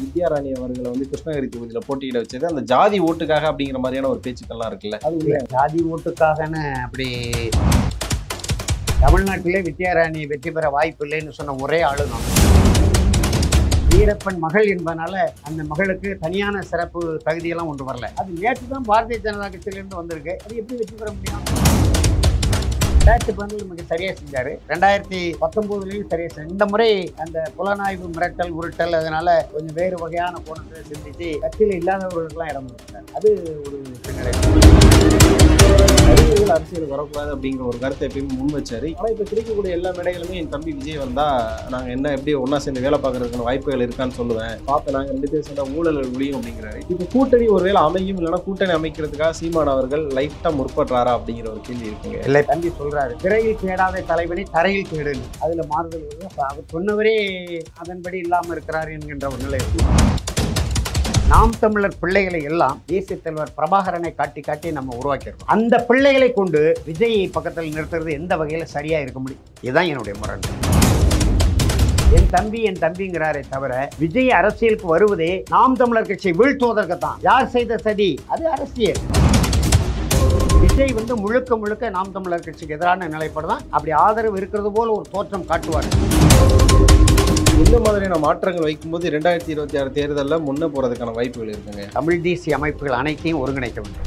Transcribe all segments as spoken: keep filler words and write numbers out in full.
வித்யாராணி அவர்களை வந்து கிருஷ்ணகிரி தொகுதியில் போட்டியிட வச்சது அந்த ஜாதி ஓட்டுக்காக அப்படிங்கிற மாதிரியான ஒரு பேச்சுக்கள்லாம் இருக்குல்ல. அது ஜாதி ஓட்டுக்காகன்னு அப்படி தமிழ்நாட்டிலே வித்யாராணி வெற்றி பெற வாய்ப்பு இல்லைன்னு சொன்ன ஒரே ஆளுநர் வீரப்பன் மகள் என்பதனால அந்த மகளுக்கு தனியான சிறப்பு தகுதியெல்லாம் ஒன்று வரல. அது நேற்று தான் பாரதிய ஜனதா கட்சியிலிருந்து வந்திருக்கு. அது எப்படி வெற்றி பெற முடியும்? ரெண்டாயிரத்தி பதினேழு மிக சரியா செஞ்சாரு. ரெண்டாயிரத்தி பத்தொன்பதுலயும் சரியா செஞ்சாரு. இந்த முறை அந்த புலனாய்வு மிரட்டல் உருட்டல் அதனால கொஞ்சம் வேறு வகையான கோணத்தை சிந்திச்சு கட்சியில் இல்லாதவர்களுக்கெல்லாம் இடம் கொடுத்தாரு. அது ஒரு அறிவியல் அரசியல் வரக்கூடாது அப்படிங்கிற ஒரு கருத்தை எப்பயுமே முன் வச்சாரு. ஆனால் இப்போ கிடைக்கக்கூடிய எல்லா மேடைகளுமே என் தம்பி விஜய் வந்தா நாங்கள் என்ன எப்படி ஒன்னா சேர்ந்து வேலை பார்க்கறதுக்கான வாய்ப்புகள் இருக்கான்னு சொல்லுவேன். பார்த்து நாங்கள் ரெண்டு பேரும் சேர்ந்தா ஊழல் ஒழியும் அப்படிங்கிறாரு. இப்போ கூட்டணி ஒருவேளை அமையும் இல்லைன்னா கூட்டணி அமைக்கிறதுக்காக சீமான் அவர்கள் லைட்டா முற்படுறாரா அப்படிங்கிற ஒரு கேள்வி இருக்குங்க. இல்லை தம்பி சொல்றாரு, திரையில் தேடாத தலைவனை தரையில் தேடுன்னு. அதுல மாறுதல் அவர் சொன்னவரே அதன்படி இல்லாம இருக்கிறார் என்கின்ற ஒரு நிலை. நாம் தமிழர் பிள்ளைகளை எல்லாம் தேசிய தலைவர் பிரபாகரனை காட்டி காட்டி நம்ம உருவாக்கியிருக்கோம். அந்த பிள்ளைகளை கொண்டு விஜயை பக்கத்தில் நிறுத்துறது எந்த வகையில சரியா இருக்க முடியும்? இதுதான் என்னுடைய முரண். என் தம்பி என் தம்பிங்கிறாரே தவிர விஜய் அரசியலுக்கு வருவதே நாம் தமிழர் கட்சியை வீழ்த்துவதற்குத்தான். யார் செய்த சதி? அது அரசியல். விஜய் வந்து முழுக்க முழுக்க நாம் தமிழர் கட்சிக்கு எதிரான நிலைப்பாடு தான். அப்படி ஆதரவு இருக்கிறது போல ஒரு தோற்றம் காட்டுவார். இந்த மாதிரியான மாற்றங்கள் வைக்கும்போது இரண்டாயிரத்தி இருபத்தி ஆறு தேர்தலில் முன்ன போறதுக்கான வாய்ப்புகள் இருக்குங்க. தமிழ் தேசிய அமைப்புகள் அனைத்தையும் ஒருங்கிணைக்க வேண்டும்.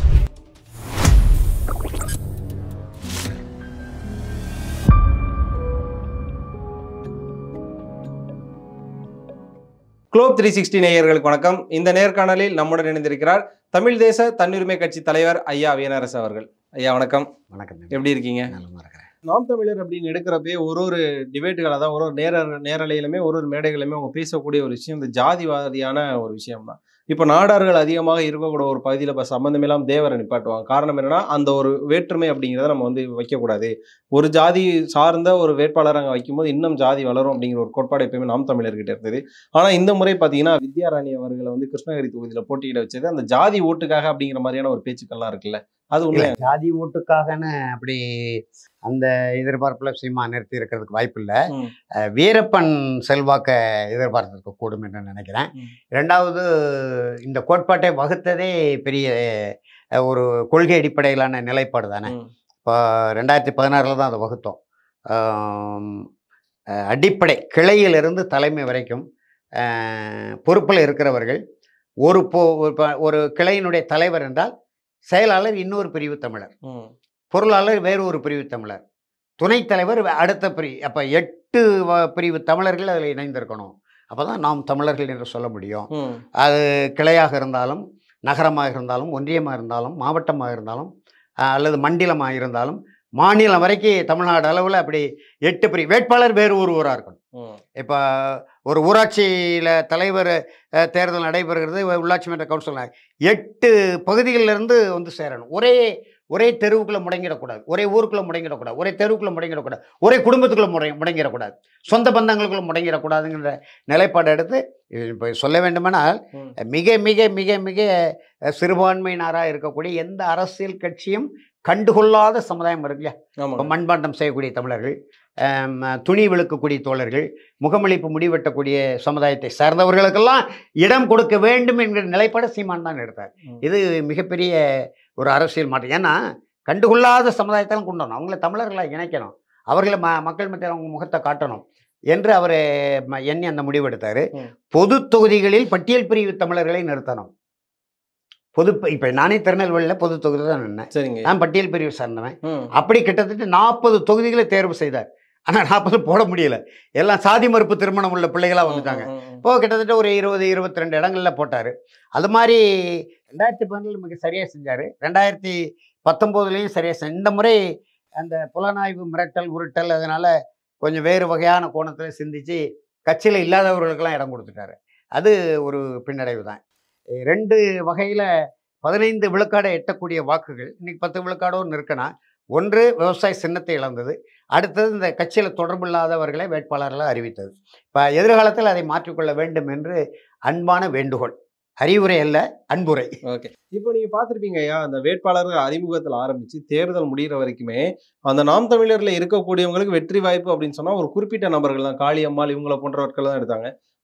குளோப் த்ரீ சிக்ஸ்டி நேயர்களுக்கு வணக்கம். இந்த நேர்காணலில் நம்முடன் இணைந்திருக்கிறார் தமிழ் தேச தன்னுரிமை கட்சி தலைவர் ஐயா வீனரசு அவர்கள். ஐயா வணக்கம். வணக்கம். எப்படி இருக்கீங்க? நல்லா இருக்கிறேன். நாம் தமிழர் அப்படின்னு எடுக்கிறப்பே ஒரு ஒரு டிபேட்டுகளை தான் ஒரு ஒரு நேர நேரலையிலுமே ஒரு ஒரு மேடைகளுமே அவங்க பேசக்கூடிய ஒரு விஷயம் இந்த ஜாதிவாதியான ஒரு விஷயம் தான். இப்போ நாடார்கள் அதிகமாக இருக்கக்கூடிய ஒரு பகுதியில் இப்போ சம்பந்தமில்லாமல் தேவரை நிப்பாட்டுவாங்க. காரணம் என்னன்னா அந்த ஒரு வேற்றுமை அப்படிங்கிறத நம்ம வந்து வைக்கக்கூடாது. ஒரு ஜாதி சார்ந்த ஒரு வேட்பாளர் அங்கே வைக்கும்போது இன்னும் ஜாதி வளரும் அப்படிங்கிற ஒரு கோட்பாடு எப்பயுமே நாம் தமிழர்கிட்ட இருந்தது. ஆனால் இந்த முறை பார்த்தீங்கன்னா வித்யாராணி அவர்களை வந்து கிருஷ்ணகிரி தொகுதியில் போட்டியிட வச்சது அந்த ஜாதி ஓட்டுக்காக அப்படிங்கிற மாதிரியான ஒரு பேச்சுக்கள்லாம் இருக்குல்ல. அது உண்மை ஜாதி ஓட்டுக்காகன்னு அப்படி அந்த எதிர்பார்ப்புல சீமா நிறுத்தி இருக்கிறதுக்கு வாய்ப்பு இல்லை. வீரப்பன் செல்வாக்க எதிர்பார்த்திருக்க கூடும் என்று நினைக்கிறேன். இரண்டாவது, இந்த கோட்பாட்டை வகுத்ததே பெரிய ஒரு கொள்கை அடிப்படையிலான நிலைப்பாடு தானே. இப்போ ரெண்டாயிரத்தி பதினாறுல தான் அதை வகுத்தோம். அடிப்படை கிளையிலிருந்து தலைமை வரைக்கும் பொறுப்பில் இருக்கிறவர்கள் ஒரு போ ஒரு கிளையினுடைய தலைவர் என்றால் செயலாளர் இன்னொரு பிரிவு தமிழர், பொருளாளர் வேறு ஒரு பிரிவு தமிழர், துணைத் தலைவர் அடுத்த பிரிவு. அப்போ எட்டு பிரிவு தமிழர்கள் அதில் இணைந்திருக்கணும். அப்போ தான் நாம் தமிழர்கள் என்று சொல்ல முடியும். அது கிளையாக இருந்தாலும் நகரமாக இருந்தாலும் ஒன்றியமாக இருந்தாலும் மாவட்டமாக இருந்தாலும் அல்லது மண்டலமாக இருந்தாலும் மாநிலம் வரைக்கும் தமிழ்நாடு அளவில் அப்படி எட்டு பிரிவு வேட்பாளர் வேறு ஒருவராக இருக்கணும். இப்போ ஒரு ஊராட்சியில் தலைவர் தேர்தல் நடைபெறுகிறது, உள்ளாட்சி மன்ற கவுன்சிலர் எட்டு பகுதிகளிலிருந்து வந்து சேரணும். ஒரே ஒரே தெருவுக்குள்ளே முடங்கிடக்கூடாது, ஒரே ஊருக்குள்ளே முடங்கிடக்கூடாது, ஒரே தெருவுக்குள்ளே முடங்கிடக்கூடாது, ஒரே குடும்பத்துக்குள்ளே முடங்கி முடங்கிடக்கூடாது, சொந்த பந்தங்களுக்குள்ளே முடங்கிடக்கூடாதுங்கிற நிலைப்பாடு எடுத்து இப்போ சொல்ல வேண்டுமானால் மிக மிக மிக மிக சிறுபான்மையினராக இருக்கக்கூடிய எந்த அரசியல் கட்சியும் கண்டுகொள்ளாத சமுதாயம் இருக்கு இல்லையா. மண்பாண்டம் செய்யக்கூடிய தமிழர்கள், துணி விழுக்கக்கூடிய தோழர்கள், முகமளிப்பு முடிவெட்டக்கூடிய சமுதாயத்தை சார்ந்தவர்களுக்கெல்லாம் இடம் கொடுக்க வேண்டும் என்கிற நிலைப்பாடு சீமான் தான் எடுத்தார். இது மிகப்பெரிய ஒரு அரசியல் மாற்றம். ஏன்னா கண்டுகொள்ளாத சமுதாயத்தெல்லாம் கொண்டு வரணும், அவங்கள தமிழர்களாக இணைக்கணும், அவர்களை ம மக்கள் மத்தியில் அவங்க முகத்தை காட்டணும் என்று அவர் எண்ணி அந்த முடிவெடுத்தார். பொது தொகுதிகளில் பட்டியல் பிரிவு தமிழர்களை நிறுத்தணும். பொது இப்போ நானே திருநெல்வேலியில் பொது தொகுதி தான் நின்னேன். சரிங்க, நான் பட்டியல் பிரிவு சார்ந்தவன். அப்படி கிட்டத்தட்ட நாற்பது தொகுதிகளை தேர்வு செய்தார். ஆனால் நாற்பது போட முடியல, எல்லாம் சாதி மறுப்பு திருமணம் உள்ள பிள்ளைகளாக வந்துட்டாங்க. இப்போ கிட்டத்தட்ட ஒரு இருபது இருபத்தி ரெண்டு இடங்களில் போட்டார். அது மாதிரி ரெண்டாயிரத்தி பதினேழு மிக சரியாக செஞ்சார். ரெண்டாயிரத்தி பத்தொம்போதுலேயும் சரியாக செஞ்ச இந்த முறை அந்த புலனாய்வு மிரட்டல் உருட்டல் அதனால கொஞ்சம் வேறு வகையான கோணத்தில் சிந்திச்சு கட்சியில் இல்லாதவர்களுக்கெல்லாம் இடம் கொடுத்துட்டாரு. அது ஒரு பின்னடைவு தான். ரெண்டு வகையில் பதினைந்து விழுக்காடை எட்டக்கூடிய வாக்குகள் இன்னைக்கு பத்து விழுக்காடோடு நிற்கனா. ஒன்று விவசாய சின்னத்தை இழந்தது, அடுத்தது இந்த கட்சியில் தொடர்பு இல்லாதவர்களை வேட்பாளர்களாக அறிவித்தது. இப்போ எதிர்காலத்தில் அதை மாற்றிக்கொள்ள வேண்டும் என்று அன்பான வேண்டுகோள், அறிவுரை அல்ல அன்புரை. ஓகே, இப்போ நீங்கள் பார்த்துருப்பீங்க ஐயா, அந்த வேட்பாளர்கள் அறிமுகத்தில் ஆரம்பித்து தேர்தல் முடிகிற வரைக்குமே அந்த நாம் தமிழரில் இருக்கக்கூடியவங்களுக்கு வெற்றி வாய்ப்பு அப்படின்னு சொன்னால் ஒரு குறிப்பிட்ட நபர்கள் தான், காளியம்மாள் இவங்களை போன்றவர்கள் தான் எடுத்தாங்க.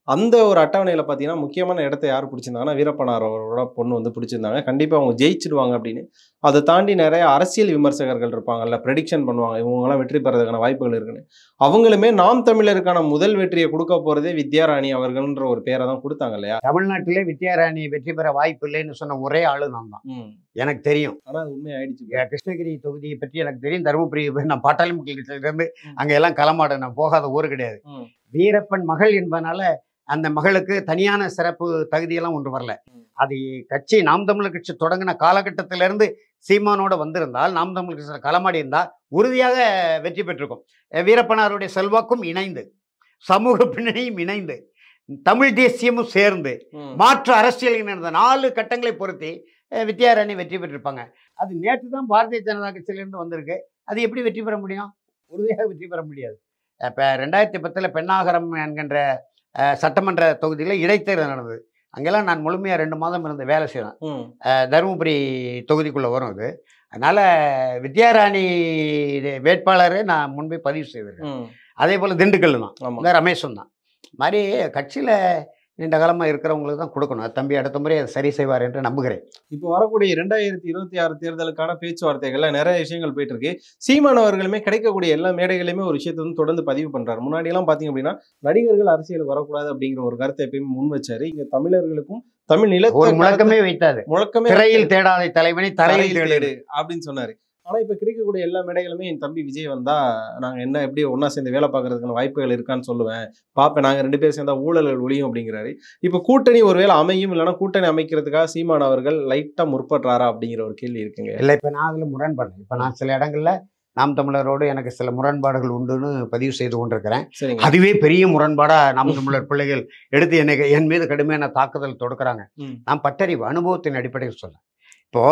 அந்த ஒரு அட்டவணையில பார்த்தீங்கன்னா, முக்கியமான இடத்த யார் பிடிச்சிருந்தாங்கன்னா, வீரப்பனார் அவரோட பொண்ணு வந்து பிடிச்சிருந்தாங்க. கண்டிப்பா அவங்க ஜெயிச்சுடுவாங்க அப்படின்னு. அத தாண்டி நெறைய அரசியல் விமர்சகர்கள் இருப்பாங்கல்ல, பிரெடிக்ஷன் பண்ணுவாங்க. இவங்கலாம் வெற்றி பெறதுக்கான வாய்ப்புகள் இருக்குன்னு. அவங்களுமே நாம் தமிழருக்கான முதல் வெற்றிய குடுக்க போறதே வித்யாராணி அவர்கள்ன்ற ஒரு பேர தான் குடுத்தாங்க இல்லையா? தமிழ்நாட்டிலே வித்யாராணி வெற்றி பெற வாய்ப்பு இல்லைன்னு சொன்ன ஒரே ஆளு நான் தான். ம். எனக்கு தெரியும். ஆனா அது உண்மை ஆயிடுச்சு. எ கிருஷ்ணகிரி தொகுதியை பற்றி எனக்கு தெரியும். தருமபுரி நான் பாட்டாளி மக்கள் கட்சியிலிருந்து ம். அங்க எல்லாம் களமாட நான் போகாத ஊர் கிடையாது. ம். வீரப்பன் மகள் என்பதனால அந்த மகளுக்கு தனியான சிறப்பு தகுதியெல்லாம் ஒன்று வரல. ம். அது கட்சி நாம் தமிழர் கட்சி தொடங்கின காலகட்டத்திலிருந்து சீமானோட வந்திருந்தால், நாம் தமிழர் கட்சியில் களமாடி இருந்தால் உறுதியாக வெற்றி பெற்றிருக்கும். அஹ் வீரப்பனாருடைய செல்வாக்கும் இணைந்து, சமூக பின்னணியும் இணைந்து, தமிழ் தேசியமும் சேர்ந்து, ம். மாற்று அரசியல் இணைந்த நாலு கட்டங்களை பொருத்தி அஹ் வித்யாராணி வெற்றி பெற்றிருப்பாங்க. அது நேற்று தான் பாரதிய ஜனதா கட்சியிலிருந்து வந்திருக்கு. அது எப்படி வெற்றி பெற முடியும்? உறுதியாக வெற்றி பெற முடியாது. இப்போ ரெண்டாயிரத்தி பத்தில் பெண்ணாகரம் என்கின்ற அஹ், சட்டமன்ற தொகுதியில் இடைத்தேர்தல் நடந்தது. அங்கெல்லாம் நான் முழுமையாக ரெண்டு மாதம் இருந்து வேலை செய்வேன். ம். தருமபுரி தொகுதிக்குள்ளே வரும் இது. அதனால் வித்யாராணி வேட்பாளரை நான் முன்பே பதிவு செய்திருக்கேன். ம். அதே போல் திண்டுக்கல் தான், ஆமா. இந்த ரமேஷும் தான். மாதிரி கட்சியில் நீண்ட காலமாக இருக்கிறவங்களுக்கு தான் கொடுக்கணும். அது தம்பி அடுத்த முறை அதை சரி செய்வார் என்று நம்புகிறேன். இப்போ வரக்கூடிய இரண்டாயிரத்தி இருபத்தி ஆறு தேர்தலுக்கான பேச்சுவார்த்தைகள்ல நிறைய விஷயங்கள் போயிட்டு இருக்கு. சீமான் அவர்களுமே கிடைக்கக்கூடிய எல்லா மேடைகளையுமே ஒரு விஷயத்தை வந்து தொடர்ந்து பதிவு பண்றாரு. முன்னாடி எல்லாம் பாத்தீங்க அப்படின்னா, நடிகர்கள் அரசியலுக்கு வரக்கூடாது அப்படிங்கிற ஒரு கருத்தை எப்பயுமே முன் வச்சாரு. இங்க தமிழர்களுக்கும் தமிழ் ஒரு நிலத்தை முழக்கமே வைத்தாது. முழக்கமே திரையில் தேடாத தலைவனை தரையில் தரையில் தேடு. தேடு அப்படின்னு சொன்னாரு. ஆனா இப்ப கிடைக்கக்கூடிய எல்லா மேடைகளுமே என் தம்பி விஜய் வந்தா நாங்க என்ன எப்படி ஒண்ணா சேர்ந்து வேலை பார்க்கறதுக்கான வாய்ப்புகள் இருக்கான்னு சொல்லுவேன். பாப்பேன், நாங்க ரெண்டு பேரும் சேர்ந்தா ஊழல்கள் ஒழியும் அப்படிங்கிறாரு. இப்ப கூட்டணி ஒருவேளை அமையும், இல்லைன்னா கூட்டணி அமைக்கிறதுக்காக சீமான் அவர்கள் லைட்டா முற்படுறாரா அப்படிங்கிற ஒரு கேள்வி இருக்குங்க. இல்லை, இப்போ நான் அதில் முரண்படுறேன். இப்போ நான் சில இடங்களில் நாம் தமிழரோடு எனக்கு சில முரண்பாடுகள் உண்டுன்னு பதிவு செய்து கொண்டிருக்கிறேன். சரிங்க. அதுவே பெரிய முரண்பாடா நாம் தமிழர் பிள்ளைகள் எடுத்து என்னை என் மீது கடுமையான தாக்குதல் தொடுக்கிறாங்க. ம். நான் பட்டறிவு அனுபவத்தின் அடிப்படையில் சொல்றேன். இப்போ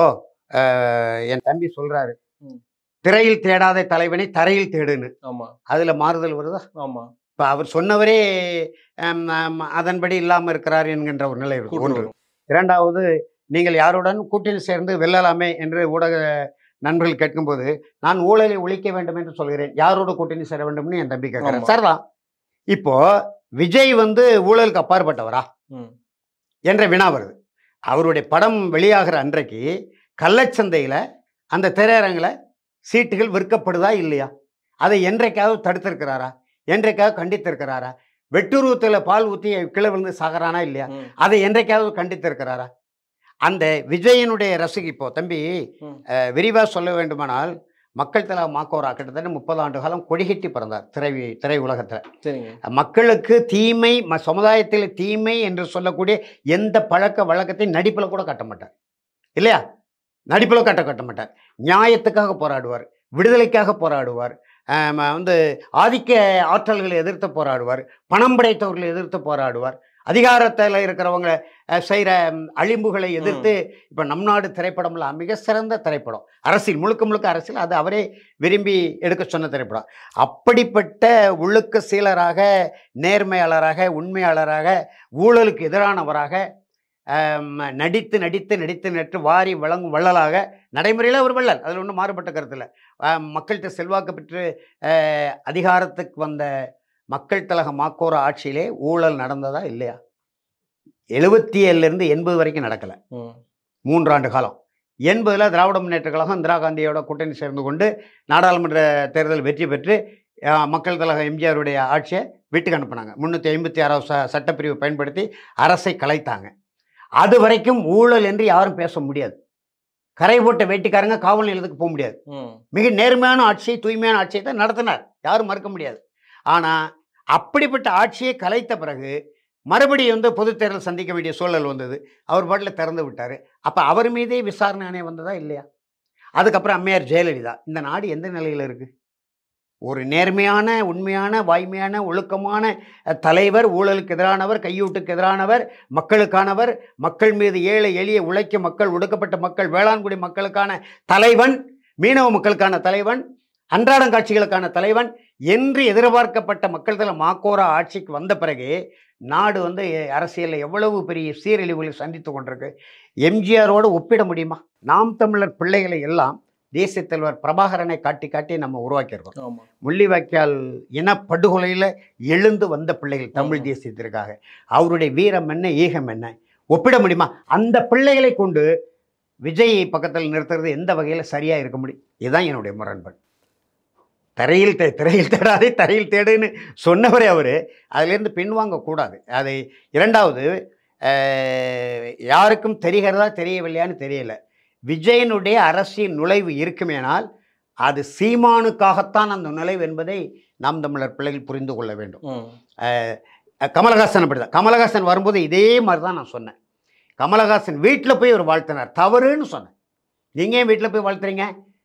அஹ், என் தம்பி சொல்றாரு, ம். திரையில் தேடாத தலைவனை தரையில் தேடுன்னு. ஆமா, அதுல மாறுதல் வருதா? ஆமா. இப்போ அவர் சொன்னவரே ஹம், ஹம், அதன்படி இல்லாமல் இருக்கிறார் என்கின்ற ஒரு நிலை இருக்கு. கூட்டு ஒன்று. வரும். இரண்டாவது, நீங்கள் யாருடன் கூட்டணி சேர்ந்து வெல்லலாமே என்று ஊடக நண்பர்கள் கேட்கும்போது நான் ஊழலை ஒழிக்க வேண்டும் என்று சொல்கிறேன். யாரோட கூட்டணி சேர வேண்டும்னு என் தம்பி கேட்கிறேன். ஆமா. சரிதான். இப்போ விஜய் வந்து ஊழலுக்கு அப்பாற்பட்டவரா ம். என்ற வினா வருது. அவருடைய படம் வெளியாகிற அன்றைக்கு கள்ளச்சந்தையில் அந்த திரையரங்கில் சீட்டுகள் விற்கப்படுதா இல்லையா? அதை என்றைக்காவது தடுத்திருக்கிறாரா? என்றைக்காவது கண்டித்திருக்கிறாரா? வெட்டுருவத்தில் பால் ஊற்றி கீழே விழுந்து சாகரானா இல்லையா? ம். அதை என்றைக்காவது கண்டித்திருக்கிறாரா? அந்த விஜயனுடைய ரசிகை, இப்போ தம்பி ம். விரிவாக சொல்ல வேண்டுமானால், மக்கள் தலா மாக்கோரா கிட்டத்தட்ட முப்பது ஆண்டு காலம் கொடிகட்டி பிறந்தார் திரை திரை உலகத்தில். சரிங்க. மக்களுக்கு தீமை, ம சமுதாயத்தில் தீமை என்று சொல்லக்கூடிய எந்த பழக்க வழக்கத்தை நடிப்பில் கூட காட்ட மாட்டார் இல்லையா? நடிப்பில் காட்ட காட்ட மாட்டார். நியாயத்துக்காக போராடுவார், விடுதலைக்காக போராடுவார், ஆம், வந்து ஆதிக்க ஆற்றல்களை எதிர்த்து போராடுவார், பணம் படைத்தவர்களை எதிர்த்து போராடுவார், அதிகாரத்தில் இருக்கிறவங்க செய்கிற அழிம்புகளை எதிர்த்து. இப்போ நம் நாடு திரைப்படம்லாம் மிக சிறந்த திரைப்படம், அரசியல் முழுக்க முழுக்க அரசியல், அது அவரே விரும்பி எடுக்க சொன்ன திரைப்படம். அப்படிப்பட்ட ஒழுக்க சீலராக, நேர்மையாளராக, உண்மையாளராக, ஊழலுக்கு எதிரானவராக நடித்து நடித்து நடித்து நட்டு வாரி வழங்கும் வள்ளலாக, நடைமுறையில் ஒரு வள்ளல், அதில் ஒன்றும் மாறுபட்ட கருத்தில் மக்கள்கிட்ட செல்வாக்கு பெற்று அதிகாரத்துக்கு வந்த மக்கள் தலக மாக்கோர ஆட்சியிலே ஊழல் நடந்ததா இல்லையா? எழுபத்தி ஏழுலேருந்து எண்பது வரைக்கும் நடக்கலை. மூன்றாண்டு காலம். எண்பதில் திராவிட முன்னேற்ற கழகம் இந்திரா காந்தியோட கூட்டணி சேர்ந்து கொண்டு நாடாளுமன்ற தேர்தல் வெற்றி பெற்று மக்கள் தலக எம்ஜிஆருடைய ஆட்சியை வீட்டுக்கு அனுப்புனாங்க. முந்நூற்றி ஐம்பத்தி ஆறாவது ச சட்டப்பிரிவை பயன்படுத்தி அரசை கலைத்தாங்க. அது வரைக்கும் ஊழல் என்று யாரும் பேச முடியாது. கரை போட்ட வேட்டிக்காரங்க காவல் நிலையத்துக்கு போக முடியாது. மிக நேர்மையான ஆட்சியை, தூய்மையான ஆட்சியை தான் நடத்தினார், யாரும் மறுக்க முடியாது. ஆனால் அப்படிப்பட்ட ஆட்சியை கலைத்த பிறகு மறுபடியும் வந்து பொது தேர்தல் சந்திக்க வேண்டிய சூழல் வந்தது. அவர் பாட்டில் திறந்து விட்டார். அப்போ அவர் மீதே விசாரணை ஆணையம் வந்ததா இல்லையா? அதுக்கப்புறம் அம்மையார் ஜெயலலிதா. இந்த நாடு எந்த நிலையில் இருக்குது? ஒரு நேர்மையான, உண்மையான, வாய்மையான, ஒழுக்கமான தலைவர், ஊழலுக்கு எதிரானவர், கையூட்டுக்கு எதிரானவர், மக்களுக்கானவர், மக்கள் மீது ஏழை எளிய உழைக்கும் மக்கள், ஒடுக்கப்பட்ட மக்கள், வேளாண்குடி மக்களுக்கான தலைவன், மீனவ மக்களுக்கான தலைவன், அன்றாடம் காட்சிகளுக்கான தலைவன் என்று எதிர்பார்க்கப்பட்ட மக்கள் தல மாக்கோரா ஆட்சிக்கு வந்த பிறகு நாடு வந்து அரசியலில் எவ்வளவு பெரிய சீரழிவுகளை சந்தித்து கொண்டிருக்கு. எம்ஜிஆரோடு ஒப்பிட முடியுமா? நாம் தமிழர் பிள்ளைகளை எல்லாம் தேசிய தலைவர் பிரபாகரனை காட்டி காட்டி நம்ம உருவாக்கியிருக்கோம். ஆமா. முள்ளிவாய்க்கால் இனப்படுகொலையில் எழுந்து வந்த பிள்ளைகள் தமிழ் ம். தேசியத்திற்காக. அவருடைய வீரம் என்ன, ஈகம் என்ன ஒப்பிட முடியுமா? அந்த பிள்ளைகளை கொண்டு விஜய் பக்கத்தில் நிறுத்துறது எந்த வகையில் சரியாக இருக்க முடியும்? இதுதான் என்னுடைய முரண்பாடு. தரையில் தே திரையில் தேடாதே தரையில் தேடுன்னு சொன்னவரே அவர். அதிலேருந்து பின்வாங்கக்கூடாது. அது இரண்டாவது, யாருக்கும் தெரிகிறதா தெரியவில்லையான்னு தெரியல, விஜயனுடைய அரசியல் நுழைவு இருக்குமேனால் அது சீமானுக்காகத்தான் அந்த நுழைவு என்பதை நாம் தமிழர் பிள்ளைகள் புரிந்து கொள்ள வேண்டும். கமலஹாசன் அப்படி தான். கமலஹாசன் வரும்போது இதே மாதிரி தான் நான் சொன்னேன். கமலஹாசன் வீட்டில் போய் ஒரு வாழ்த்தினார், தவறுன்னு சொன்னேன். நீங்கள் ஏன் வீட்டில் போய் வாழ்த்துறீங்க?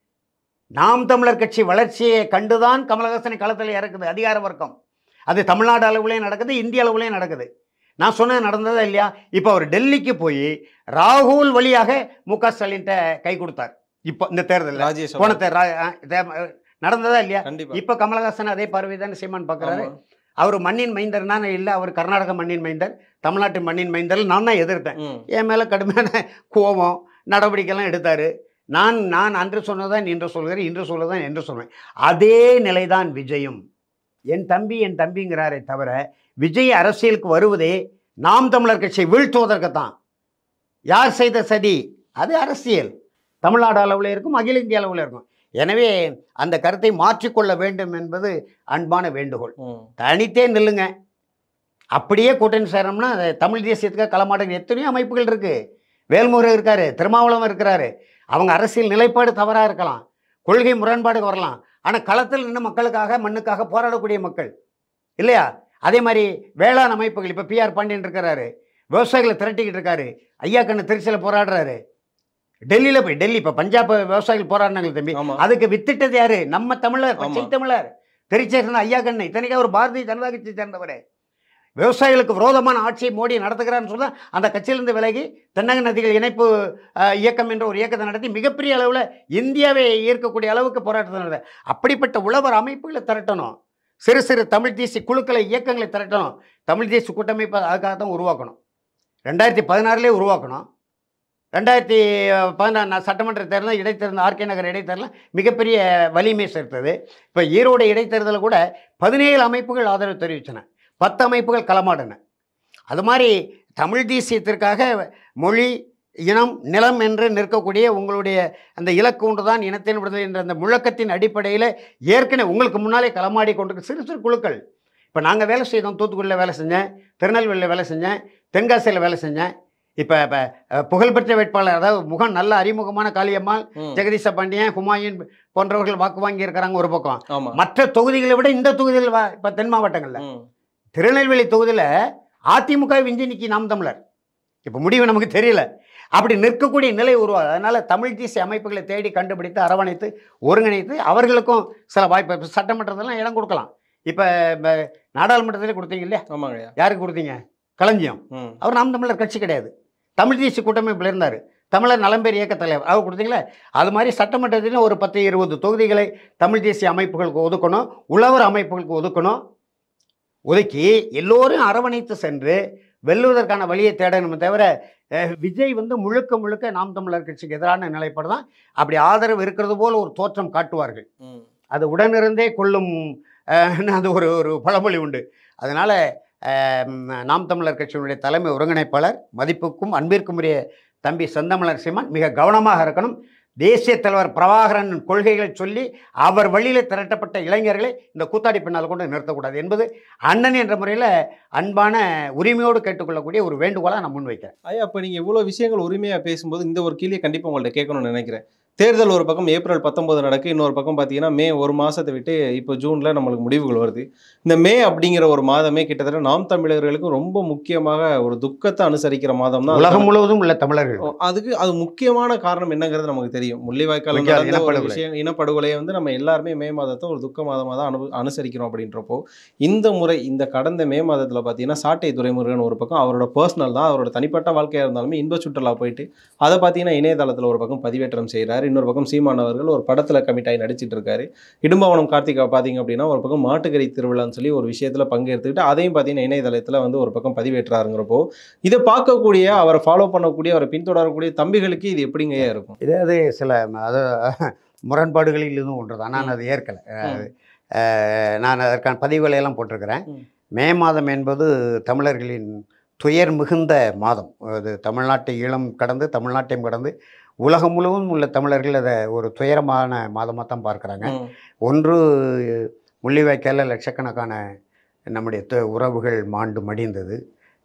நாம் தமிழர் கட்சி வளர்ச்சியை கண்டுதான் கமலஹாசனை களத்தில் இறக்குது அதிகார வர்க்கம். அது தமிழ்நாடு அளவுலேயும் நடக்குது, இந்திய அளவுலேயும் நடக்குது. நான் சொன்னது நடந்ததா இல்லையா? இப்போ அவர் டெல்லிக்கு போய் ராகுல் வழியாக மு க ஸ்டாலின்கிட்ட கை கொடுத்தார். இப்போ இந்த தேர்தலில் போன தேர்தல் நடந்ததா இல்லையா? இப்போ கமலஹாசன் அதே பார்வை தானே சீமான் பார்க்குறாரு. அவர் மண்ணின் மைந்தர் தானே இல்லை, அவர் கர்நாடக மண்ணின் மைந்தர், தமிழ்நாட்டு மண்ணின் மைந்தர். நான் தான் எதிர்த்தேன். என் மேலே கடுமையான கோபம் நடவடிக்கைலாம் எடுத்தார். நான் நான் அன்று சொன்னதான் இன்று சொல்கிறேன், இன்று சொல்லதான் என்று சொல்வேன். அதே நிலைதான் விஜயும். என் தம்பி என் தம்பிங்கிறாரே தவிர விஜய் அரசியலுக்கு வருவதே நாம் தமிழர் கட்சியை வீழ்த்துவதற்குத்தான். யார் செய்த சதி? அது அரசியல். தமிழ்நாடு அளவில் இருக்கும், அகில இந்திய அளவில் இருக்கும். எனவே அந்த கருத்தை மாற்றிக்கொள்ள வேண்டும் என்பது அன்பான வேண்டுகோள். தனித்தே நில்லுங்க. அப்படியே கூட்டணி சேரணும்னா தமிழ் தேசியத்துக்காக களமாடுற எத்தனையோ அமைப்புகள் இருக்குது. வேல்முருகன் இருக்காரு, திருமாவளவன் இருக்கிறாரு. அவங்க அரசியல் நிலைப்பாடு தவறாக இருக்கலாம், கொள்கை முரண்பாடு வரலாம். ஆனால் களத்தில் நின்று மக்களுக்காக மண்ணுக்காக போராடக்கூடிய மக்கள் இல்லையா? அதே மாதிரி வேளாண் அமைப்புகள். இப்போ பி ஆர் பாண்டியன் இருக்கிறாரு, விவசாயிகளை திரட்டிக்கிட்டு இருக்காரு. ஐயா கண்ணு திருச்சியில் போராடுறாரு. டெல்லியில் போய் டெல்லி இப்போ பஞ்சாப் விவசாயிகள் போராடினாங்க தம்பி, அதுக்கு வித்திட்டது யாரு? நம்ம தமிழர், பச்சை தமிழர். திருச்சியை சேர்ந்த ஐயா கண்ணு இத்தனைக்கு அவர் பாரதிய ஜனதா கட்சியை சேர்ந்தவர். விவசாயிகளுக்கு விரோதமான ஆட்சியை மோடி நடத்துகிறான்னு சொன்னால் அந்த கட்சியிலிருந்து விலகி தென்னக நதிகள் இணைப்பு இயக்கம் என்ற ஒரு இயக்கத்தை நடத்தி மிகப்பெரிய அளவில் இந்தியாவை ஈர்க்கக்கூடிய அளவுக்கு போராட்டத்தை நடத்த. அப்படிப்பட்ட உழவர் அமைப்புகளை திரட்டணும். சிறு சிறு தமிழ் தேசிய குழுக்களை, இயக்கங்களை திரட்டணும். தமிழ் தேசிய கூட்டமைப்பை அதுக்காக தான் உருவாக்கணும். ரெண்டாயிரத்தி பதினாறுலேயே உருவாக்கணும். ரெண்டாயிரத்தி பதினாறு சட்டமன்ற தேர்தல், இடைத்தேர்தல், ஆர்கே நகர் இடைத்தேர்தல் மிகப்பெரிய வலிமை சேர்த்தது. இப்போ ஈரோடு இடைத்தேர்தலில் கூட பதினேழு அமைப்புகள் ஆதரவு தெரிவித்தன, பத்து அமைப்புகள் களமாடின. அது மாதிரி தமிழ் தேசியத்திற்காக மொழி, இனம், நிலம் என்று நிற்கக்கூடிய உங்களுடைய அந்த இலக்கு ஒன்று தான் இனத்தின் விடுதலை என்ற அந்த முழக்கத்தின் அடிப்படையில் ஏற்கனவே உங்களுக்கு முன்னாலே களமாடி கொண்டிருக்க சிறு சிறு குழுக்கள். இப்போ நாங்கள் வேலை செய்தோம். தூத்துக்குடியில் வேலை செஞ்சேன், திருநெல்வேலியில் வேலை செஞ்சேன், தென்காசியில் வேலை செஞ்சேன். இப்போ இப்போ புகழ்பெற்ற வேட்பாளர், அதாவது முகம் நல்ல அறிமுகமான காளியம்மாள், ஜெகதீச பாண்டியன், ஹுமாயூன் போன்றவர்கள் வாக்கு வாங்கி இருக்கிறாங்க ஒரு பக்கம். மற்ற தொகுதிகளை விட இந்த தொகுதியில் இப்போ தென் மாவட்டங்களில் திருநெல்வேலி தொகுதியில் அதிமுக விஞ்சி நிற்கி நாம் தமிழர். இப்போ முடிவு நமக்கு தெரியல. அப்படி நிற்கக்கூடிய நிலை உருவாது. அதனால் தமிழ் தேசிய அமைப்புகளை தேடி கண்டுபிடித்து அரவணைத்து ஒருங்கிணைத்து அவர்களுக்கும் சில வாய்ப்பு. இப்போ சட்டமன்றத்தெல்லாம் இடம் கொடுக்கலாம். இப்போ நாடாளுமன்றத்திலே கொடுத்தீங்க இல்லையா? ஆமாங்க. யாருக்கு கொடுத்தீங்க? களஞ்சியம். அவர் நாம் தமிழர் கட்சி கிடையாது, தமிழ் தேசிய கூட்டமைப்பில் இருந்தார். தமிழர் நலம்பேர் இயக்க தலைவர் அவர் கொடுத்தீங்களே. அது மாதிரி சட்டமன்றத்திலும் ஒரு பத்து இருபது தொகுதிகளை தமிழ் தேசிய அமைப்புகளுக்கு ஒதுக்கணும், உழவர் அமைப்புகளுக்கு ஒதுக்கணும். ஒதுக்கி எல்லோரும் அரவணைத்து சென்று வெல்லுவதற்கான வழியை தேடணுமே தவிர விஜய் வந்து முழுக்க முழுக்க நாம் தமிழர் கட்சிக்கு எதிரான நிலைப்பாடு தான். அப்படி ஆதரவு இருக்கிறது போல் ஒரு தோற்றம் காட்டுவார்கள். அது உடனிருந்தே கொள்ளும் அது ஒரு ஒரு பழமொழி உண்டு. அதனால் நாம் தமிழர் கட்சியினுடைய தலைமை ஒருங்கிணைப்பாளர், மதிப்புக்கும் அன்பிற்கும் உரிய தம்பி செந்தமிழர் சீமான் மிக கவனமாக இருக்கணும். தேசிய தலைவர் பிரபாகரன் கொள்கைகளை சொல்லி அவர் வழியில் திரட்டப்பட்ட இளைஞர்களை இந்த கூத்தாடி பின்னால் கொண்டு நிறுத்தக்கூடாது என்பது அண்ணன் என்ற முறையில் அன்பான உரிமையோடு கேட்டுக்கொள்ளக்கூடிய ஒரு வேண்டுகோளாக நான் முன்வைக்கிறேன். ஐயா, அப்போ நீங்கள் இவ்வளோ விஷயங்கள் உரிமையாக பேசும்போது இந்த ஒரு கேள்வியை கண்டிப்பாக உங்கள்கிட்ட கேட்கணும்னு நினைக்கிறேன். தேர்தல் ஒரு பக்கம் ஏப்ரல் பத்தொன்பது நடக்கு, இன்னொரு பக்கம் பார்த்தீங்கன்னா மே ஒரு மாதத்தை விட்டு இப்போ ஜூனில் நம்மளுக்கு முடிவுகள் வருது. இந்த மே அப்படிங்கிற ஒரு மாதமே கிட்டத்தட்ட நாம் தமிழர்களுக்கு ரொம்ப முக்கியமாக ஒரு துக்கத்தை அனுசரிக்கிற மாதம் தான். உலகம் முழுவதும் உள்ள தமிழர்கள். அதுக்கு அது முக்கியமான காரணம் என்னங்கிறது நமக்கு தெரியும். முள்ளிவாய்க்கால் விஷயம், இனப்படுகொலையை வந்து நம்ம எல்லாருமே மே மாதத்தை ஒரு துக்க மாதமாக தான் அனு அனுசரிக்கிறோம் அப்படின்றப்போ இந்த முறை இந்த கடந்த மே மாதத்தில் பார்த்தீங்கன்னா சாட்டை துரைமுருகன் ஒரு பக்கம் அவரோட பர்சனல் தான், அவரோட தனிப்பட்ட வாழ்க்கையாக இருந்தாலுமே இன்ப சுற்றுலா போயிட்டு அதை பார்த்தீங்கன்னா இணையதளத்தில் ஒரு பக்கம் பதிவேற்றம் செய்கிறார். இன்னொரு பக்கம் சீமான் அவர்கள் ஒரு படத்தில் கமிட் ஆகி நடிச்சிட்டு இருக்காரு. இடும்பவனம் கார்த்திகா பார்த்தீங்க அப்படின்னா ஒரு பக்கம் மாட்டுக்கறி திருவிழான்னு சொல்லி ஒரு விஷயத்தில் பங்கெடுத்துக்கிட்டு அதையும் பார்த்தீங்கன்னா இணையதளத்தில் வந்து ஒரு பக்கம் பதிவேற்றாருங்கிறப்போ இதை பார்க்கக்கூடிய, அவரை ஃபாலோ பண்ணக்கூடிய, அவரை பின்தொடரக்கூடிய தம்பிகளுக்கு இது எப்படிங்க இருக்கும்? இதாவது சில அது முரண்பாடுகளில் இதுவும் ஒன்று தான். நான் அதை ஏற்கலை. நான் அதற்கான பதிவுகளை எல்லாம் போட்டிருக்கிறேன். மே மாதம் என்பது தமிழர்களின் துயர் மிகுந்த மாதம். அது தமிழ்நாட்டை ஈழம் கடந்து தமிழ்நாட்டையும் கடந்து உலகம் முழுவதும் உள்ள தமிழர்கள் அதை ஒரு துயரமான மாதமாக தான் பார்க்குறாங்க. ஒன்று, முள்ளிவாய்க்காலில் லட்சக்கணக்கான நம்முடைய உறவுகள் மாண்டு மடிந்தது.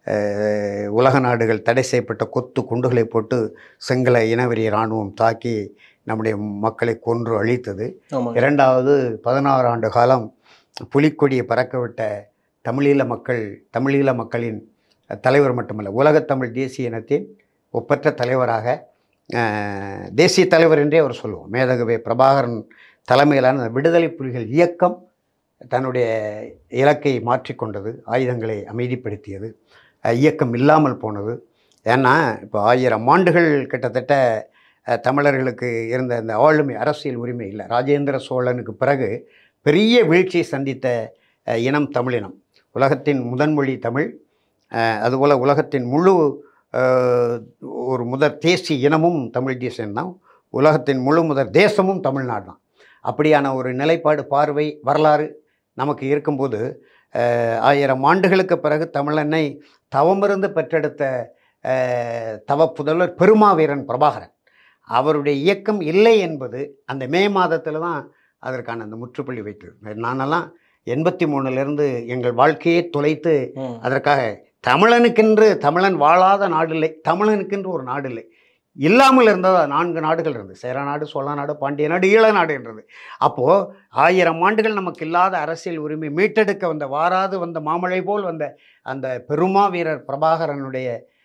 உலக நாடுகள் தடை செய்யப்பட்ட கொத்து குண்டுகளை போட்டு சிங்கள இனவெறி இராணுவம் தாக்கி நம்முடைய மக்களை கொன்று அழித்தது. இரண்டாவது, பதினாறு ஆண்டு காலம் புலிக்கொடியை பறக்கவிட்ட தமிழீழ மக்கள் தமிழீழ மக்களின் தலைவர் மட்டுமல்ல, உலகத்தமிழ் தேசிய இனத்தின் ஒப்பற்ற தலைவராக, தேசிய தலைவர் என்றே அவர் சொல்லுவோம், மேதகவே பிரபாகரன் தலைமையிலான விடுதலை புலிகள் இயக்கம் தன்னுடைய இலக்கை மாற்றிக்கொண்டது, ஆயுதங்களை அமைதிப்படுத்தியது, இயக்கம் இல்லாமல் போனது. ஏன்னா இப்போ ஆயிரம் ஆண்டுகள் கிட்டத்தட்ட தமிழர்களுக்கு இருந்த அந்த ஆளுமை அரசியல் உரிமை இல்லை. ராஜேந்திர சோழனுக்கு பிறகு பெரிய வீழ்ச்சியை சந்தித்த இனம் தமிழினம். உலகத்தின் முதன்மொழி தமிழ், அதுபோல் உலகத்தின் முழு ஒரு முதற் தேசிய இனமும் தமிழ் தேசம்தான், உலகத்தின் முழு முதற் தேசமும் தமிழ்நாடு தான். அப்படியான ஒரு நிலைப்பாடு, பார்வை, வரலாறு நமக்கு இருக்கும்போது ஆயிரம் ஆண்டுகளுக்கு பிறகு தமிழனை தவமிருந்து பெற்றெடுத்த தவ புதல்வர் பெருமாவீரன் பிரபாகரன் அவருடைய இயக்கம் இல்லை என்பது அந்த மே மாதத்தில் தான் அதற்கான அந்த முற்றுப்புள்ளி வைத்தது. நானெல்லாம் எண்பத்தி மூணுலேருந்து எங்கள் வாழ்க்கையை தொலைத்து அதற்காக தமிழனுக்கென்று, தமிழன் வாழாத நாடு இல்லை, தமிழனுக்கென்று ஒரு நாடு இல்லை, இல்லாமல் இருந்தது நான்கு நாடுகள் இருந்தது, சேர நாடு, சோழ நாடு, பாண்டிய நாடு, ஈழ நாடு என்றது. அப்போது ஆயிரம் ஆண்டுகள் நமக்கு இல்லாத அரசியல் உரிமை மீட்டெடுக்க வந்த, வாராது வந்த மாமழை போல் வந்த அந்த பெருமா வீரர் பிரபாகரனுடைய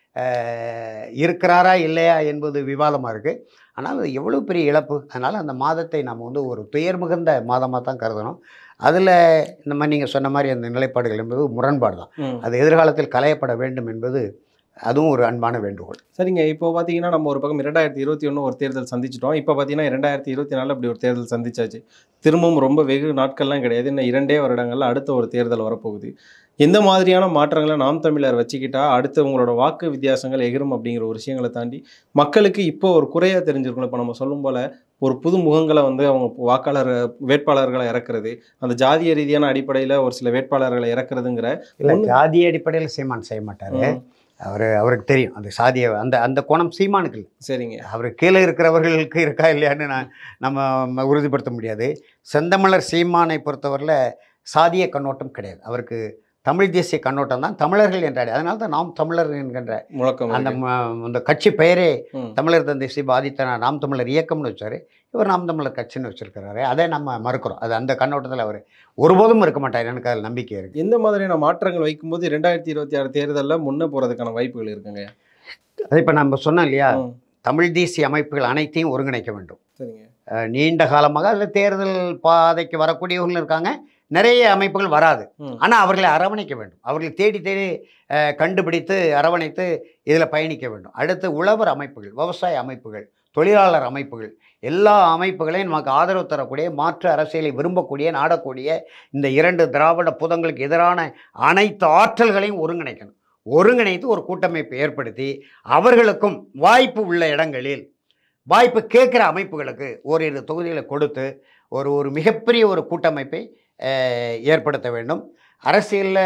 இருக்கிறாரா இல்லையா என்பது விவாதமாக இருக்குது. ஆனால் அது எவ்வளோ பெரிய இழப்பு. அதனால் அந்த மாதத்தை நம்ம வந்து ஒரு துயர் மிகுந்த மாதமாக தான் கருதணும். அதில் இந்த மாதிரி நீங்கள் சொன்ன மாதிரி அந்த நிலைப்பாடுகள் என்பது முரண்பாடு தான். அது எதிர்காலத்தில் களையப்பட வேண்டும் என்பது அதுவும் ஒரு அன்பான வேண்டுகோள். சரிங்க, இப்போ பார்த்தீங்கன்னா நம்ம ஒரு பக்கம் இரண்டாயிரத்தி இருபத்தி ஒன்று ஒரு தேர்தல் சந்திச்சிட்டோம். இப்போ பார்த்தீங்கன்னா இரண்டாயிரத்தி இருபத்தி நாலில் அப்படி ஒரு தேர்தல் சந்திச்சாச்சு. திரும்பவும் ரொம்ப வெகு நாட்கள்லாம் கிடையாது, இன்னும் இரண்டே வருடங்களில் அடுத்த ஒரு தேர்தல் வரப்போகுது. எந்த மாதிரியான மாற்றங்களை நாம் தமிழர் வச்சுக்கிட்டா அடுத்து உங்களோட வாக்கு வித்தியாசங்கள் எகிரும் அப்படிங்கிற ஒரு விஷயங்களை தாண்டி மக்களுக்கு இப்போ ஒரு குறையாக தெரிஞ்சிருக்கணும். இப்போ நம்ம சொல்லும் போல் ஒரு புது முகங்களை வந்து அவங்க வாக்காளர் வேட்பாளர்களை இறக்குறது, அந்த ஜாதிய ரீதியான அடிப்படையில் ஒரு சில வேட்பாளர்களை இறக்குறதுங்கிற இல்லை, ஜாதிய அடிப்படையில் சீமான் செய்ய மாட்டார். அவர் அவருக்கு தெரியும் அந்த சாதிய அந்த அந்த கோணம் சீமானுக்கு இல்லை. சரிங்க, அவர் கீழே இருக்கிறவர்களுக்கு இருக்கா இல்லையான்னு நான் நம்ம உறுதிப்படுத்த முடியாது. செந்தமிழர் சீமானை பொறுத்தவரையில் சாதிய கண்ணோட்டம் கிடையாது. அவருக்கு தமிழ் தேசிய கண்ணோட்டம் தான், தமிழர்கள் என்றாடி. அதனால தான் நாம் தமிழர் என்கின்ற அந்த அந்த கட்சி பெயரே தமிழர் தந்தை சி பாதித்தனா நாம் தமிழர் இயக்கம்னு வச்சார். இவர் நாம் தமிழர் கட்சின்னு வச்சிருக்கிறாரு. அதை நம்ம மறுக்கிறோம். அது அந்த கண்ணோட்டத்தில் அவர் ஒருபோதும் இருக்க மாட்டார். எனக்கு அதில் நம்பிக்கை இருக்குது. எந்த மாதிரியான மாற்றங்கள் வைக்கும்போது ரெண்டாயிரத்தி இருபத்தி ஆறு தேர்தலில் முன்னே போகிறதுக்கான வாய்ப்புகள் இருக்குங்க? அது இப்போ நம்ம சொன்னோம் இல்லையா, தமிழ் தேசிய அமைப்புகள் அனைத்தையும் ஒருங்கிணைக்க வேண்டும். சரிங்க, நீண்ட காலமாக அதில் தேர்தல் பாதைக்கு வரக்கூடியவங்களும் இருக்காங்க, நிறைய அமைப்புகள் வராது. ஆனால் அவர்களை அரவணைக்க வேண்டும். அவர்களை தேடி தேடி கண்டுபிடித்து அரவணைத்து இதில் பயணிக்க வேண்டும். அடுத்து உழவர் அமைப்புகள், விவசாய அமைப்புகள், தொழிலாளர் அமைப்புகள், எல்லா அமைப்புகளையும் நமக்கு ஆதரவு தரக்கூடிய, மாற்று அரசியலை விரும்பக்கூடிய, நாடக்கூடிய இந்த இரண்டு திராவிட புதங்களுக்கு எதிரான அனைத்து ஆற்றல்களையும் ஒருங்கிணைக்கணும். ஒருங்கிணைத்து ஒரு கூட்டமைப்பை ஏற்படுத்தி அவர்களுக்கும் வாய்ப்பு உள்ள இடங்களில் வாய்ப்பு கேட்குற அமைப்புகளுக்கு ஓரிரு தொகுதிகளை கொடுத்து ஒரு ஒரு மிகப்பெரிய ஒரு கூட்டமைப்பை ஏற்படுத்த வேண்டும். அரசியலில்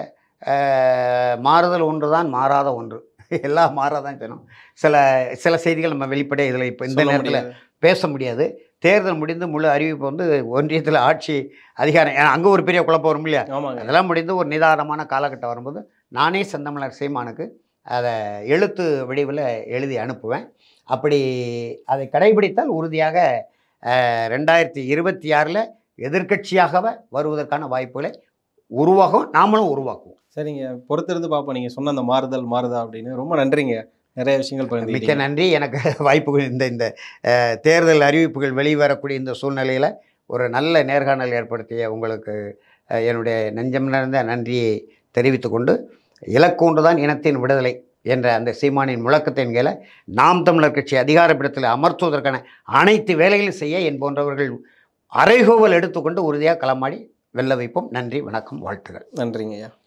மாறுதல் ஒன்று தான், மாறாத ஒன்று, எல்லாம் மாறாதான் செய்யணும். சில சில செய்திகள் நம்ம வெளிப்படைய இதில் இப்போ இந்த நேரத்தில் பேச முடியாது. தேர்தல் முடிந்து முழு அறிவிப்பு வந்து ஒன்றியத்தில் ஆட்சி அதிகாரம், அங்கே ஒரு பெரிய குழப்பம் வரும் இல்லையா, அதெல்லாம் முடிந்து ஒரு நிதானமான காலகட்டம் வரும்போது நானே செந்தமிழர் சீமானுக்கு அதை எழுத்து வடிவில் எழுதி அனுப்புவேன். அப்படி அதை கடைபிடித்தால் உறுதியாக ரெண்டாயிரத்தி இருபத்தி ஆறில் எதிர்கட்சியாக வருவதற்கான வாய்ப்புகளை உருவாகும், நாமளும் உருவாக்குவோம். சரிங்க, பொறுத்திருந்து பார்ப்போம். நீங்கள் சொன்ன அந்த மாறுதல் மாறுதா அப்படின்னு. ரொம்ப நன்றிங்க, நிறைய விஷயங்கள் பகிர்ந்து. மிக்க நன்றி. எனக்கு வாய்ப்புகள் இந்த இந்த தேர்தல் அறிவிப்புகள் வெளிவரக்கூடிய இந்த சூழ்நிலையில் ஒரு நல்ல நேர்காணல் ஏற்படுத்திய உங்களுக்கு என்னுடைய நெஞ்சம் நிறைந்த நன்றியை தெரிவித்து கொண்டு, இலக்கொன்று தான் இனத்தின் விடுதலை என்ற அந்த சீமானின் முழக்கத்தின் கீழே நாம் தமிழர் கட்சி அதிகாரப்பீடத்தில் அமர்த்துவதற்கான அனைத்து வேலைகளும் செய்ய என் போன்றவர்கள் அறைகோவல் எடுத்துக்கொண்டு உறுதியாக களமாடி வெல்ல வைப்போம். நன்றி, வணக்கம், வாழ்த்துக்கள். நன்றிங்க ஐயா.